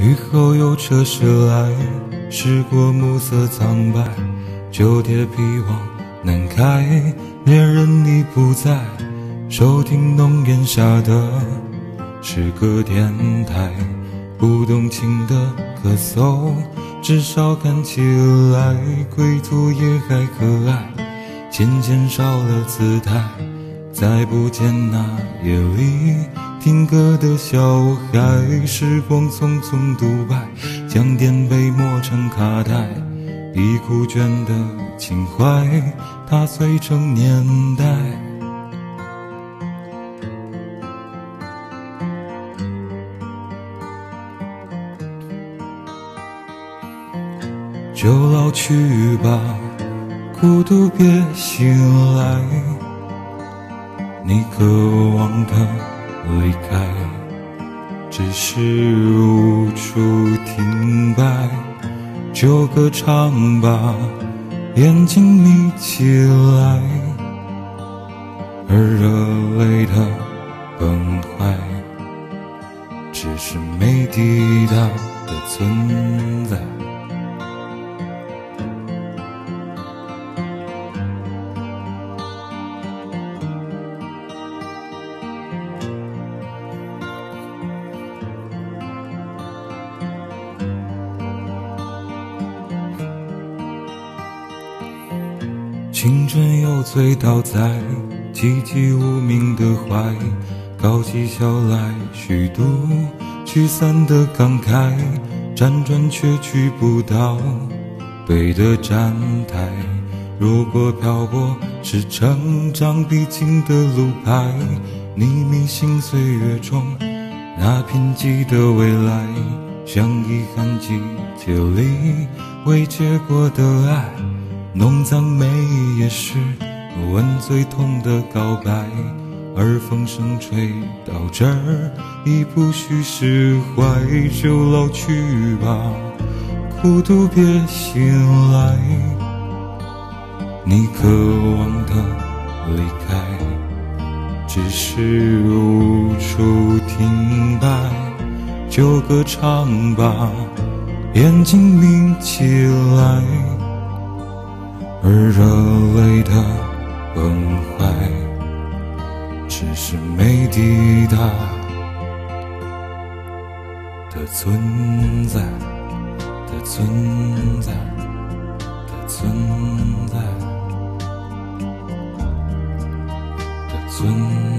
雨后有车驶来，驶过暮色苍白，旧铁皮往南开，恋人你不在，收听浓烟下的是个电台，不动情的咳嗽，至少看起来归途也还可爱，渐渐少了姿态，再不见那夜里听歌的小孩，时光匆匆独白，将颠沛磨成卡带，已枯倦的情怀踏碎成年代。就老去吧，孤独别醒来，你渴望的离开，只是无处停摆，就歌唱吧，眼睛眯起来，而热泪的崩坏，只是没抵达的存在。青春又醉倒在寂寂无名的怀，高起笑来虚度聚散的感慨，辗转却去不到对的站台。如果漂泊是成长必经的路牌，你迷信岁月中那贫瘠的未来，像遗憾季节里未结果的爱，弄脏眉也是吻最痛的告白，而风声吹到这儿已不需释怀，就老去吧，孤独别醒来，你渴望的离开，只是无处停摆，就歌唱吧，眼睛眯起来，而热泪的崩坏，只是没抵达的存在的存在的存在的存在。